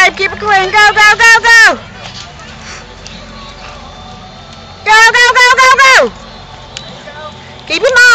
babe. Keep it clean. Go, go, go, go. Go, go, go, go, go. Keep your